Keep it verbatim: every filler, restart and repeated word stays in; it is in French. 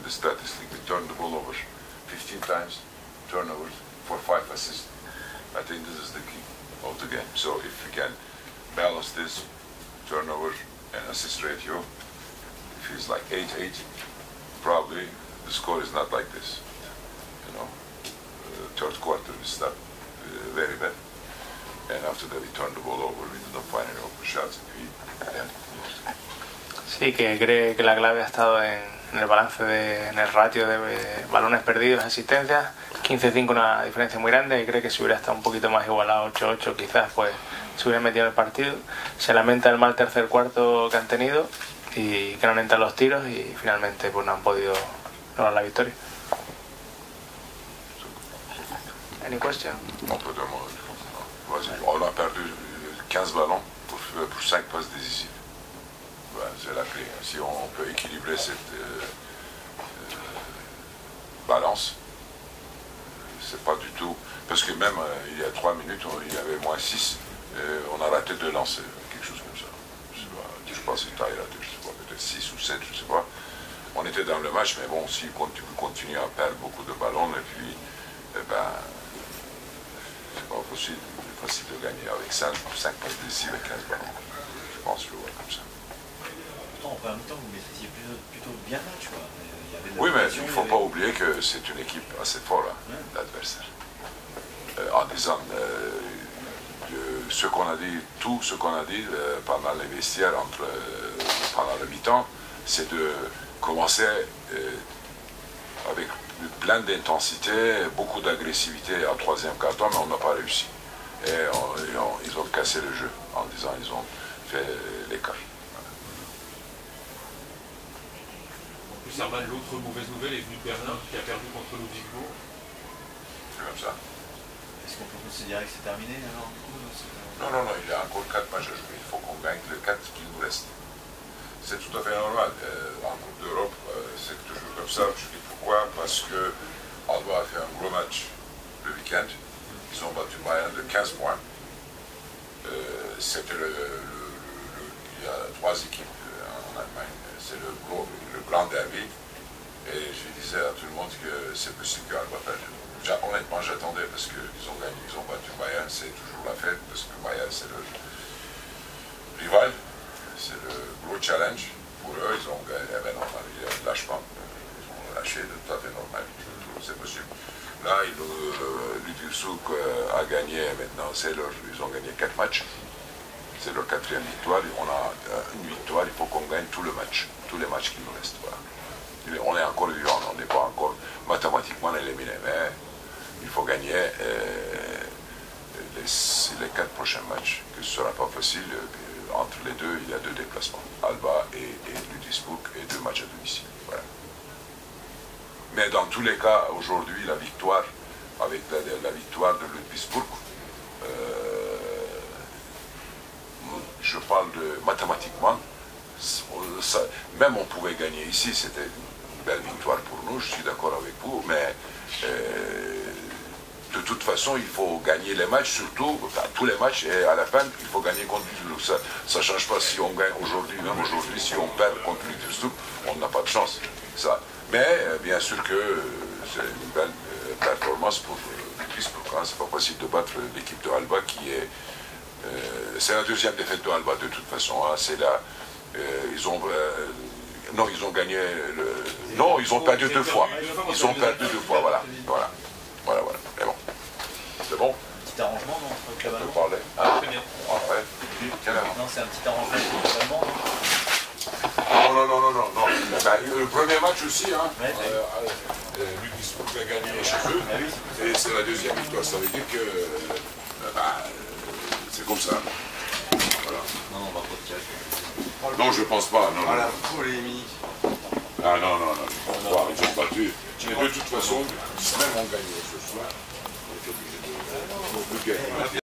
the statistic. We turned the ball over fifteen times, turnovers for five assists. I think this is the key of the game. So if we can balance this turnover and assist ratio, if it's like eight eight, probably the score is not like this. You know, uh, third quarter we start uh, very bad, and after that we turned the ball over. We did not find any open shots. We, yeah. Sí, que cree que la clave ha estado en, en el balance, de, en el ratio de, de balones perdidos, asistencias. quince cinco, una diferencia muy grande, y cree que si hubiera estado un poquito más igualado, ocho ocho, quizás pues se hubiera metido en el partido. Se lamenta el mal tercer cuarto que han tenido y que no han entrado los tiros, y finalmente pues no han podido lograr la victoria. Any question? On peut demander. On a perdu quinze ballons pour, pour cinq passes décisives. Ben, c'est la clé. Si on peut équilibrer cette euh, euh, balance, c'est pas du tout. Parce que même euh, il y a trois minutes, on, il y avait moins six, euh, on a raté de lancer, quelque chose comme ça. Je sais pas, je sais pas si tu as raté, je sais pas, peut-être six ou sept, je sais pas. On était dans le match, mais bon, si on continue, continue à perdre beaucoup de ballons, et puis, eh ben, c'est pas possible, c'est facile de gagner avec cinq passes décisives et quinze ballons. Je pense le voir comme ça. En première mi-temps, vous maîtrisiez plutôt, plutôt bien le match, quoi. Il y avait de la Oui, mais pression, il ne faut il y pas avait... oublier que c'est une équipe assez forte, hein, Ouais. l'adversaire. Euh, en disant euh, de ce qu'on a dit, tout ce qu'on a dit euh, pendant les vestiaires, entre, euh, pendant le mi-temps, c'est de commencer euh, avec plein d'intensité, beaucoup d'agressivité en troisième quart-temps, mais on n'a pas réussi. Et, on, et on, ils ont cassé le jeu en disant ils ont fait l'écart. Serban, l'autre mauvaise nouvelle est venue de Berlin, qui a perdu contre Ludwigsburg. C'est comme ça. Est-ce qu'on peut considérer que c'est terminé alors du coup Non, non, non, il y a encore quatre matchs à jouer. Il faut qu'on gagne les quatre qui nous restent. C'est tout à fait normal. Euh, en Coupe d'Europe, euh, c'est toujours comme ça. Je dis pourquoi? Parce que Alba a fait un gros match le week-end. Ils ont battu Bayern de quinze points. Euh, C'était le, le, le, le. Il y a trois équipes en Allemagne. C'est le, le grand derby. Et je disais à tout le monde que c'est possible qu'Alba perde. Honnêtement, j'attendais parce qu'ils ont gagné, ils ont battu Bayern, c'est toujours la fête parce que Bayern c'est le rival, c'est le gros challenge pour eux. Ils ont gagné, eh ben normal, il y a un lâchement, ils ont lâché de tout à fait normal, c'est possible. Là, euh, Ludwigsburg euh, a gagné, maintenant c'est leur, ils ont gagné quatre matchs, c'est leur quatrième victoire. On a euh, une victoire, il faut qu'on gagne tout le match, tous les matchs qui nous restent. Voilà. On est encore vivant, on n'est pas encore mathématiquement éliminé, mais il faut gagner euh, les, les quatre prochains matchs, que ce ne sera pas facile. Euh, entre les deux, il y a deux déplacements, Alba et, et Ludwigsburg, et deux matchs à domicile. Voilà. Mais dans tous les cas, aujourd'hui, la victoire, avec la, la victoire de Ludwigsburg, euh, je parle de mathématiquement, ça, même on pouvait gagner ici, c'était une belle victoire pour nous, je suis d'accord avec vous, mais euh, de toute façon, il faut gagner les matchs, surtout, enfin, tous les matchs, et à la fin, il faut gagner contre Ludwigsburg. Ça ne change pas si on gagne aujourd'hui, même aujourd'hui, si on perd contre Ludwigsburg, on n'a pas de chance. Ça. Mais euh, bien sûr que euh, c'est une belle euh, performance pour Ludwigsburg. Hein. C'est pas possible de battre l'équipe de Alba qui est... Euh, c'est la deuxième défaite de Alba de toute façon. Hein. C'est la... Euh, ils ont... Euh, non, ils ont gagné le... Non, ils ont perdu deux fois. Ils ont perdu deux fois, voilà. Voilà, voilà, voilà. Mais bon. C'est bon? Petit arrangement, non, entre le club allemand. Parler. Ah, très bien. Après, non, c'est un petit arrangement entre le club allemand. Non, non, non, non, non. non. Ben, le premier match aussi, hein. Ouais, euh, euh, Ludwigsburg a gagné chez eux. Ah, oui. Et c'est la deuxième victoire. Ça veut dire que euh, ben, c'est comme ça. Voilà. Non, non, on va pas te cacher. Non, je pense pas. Non, voilà, non. polémique. Ah non, non, non. Ils ont battu. Mais de toute façon, même on gagne ce soir, on est obligé de, de gagner.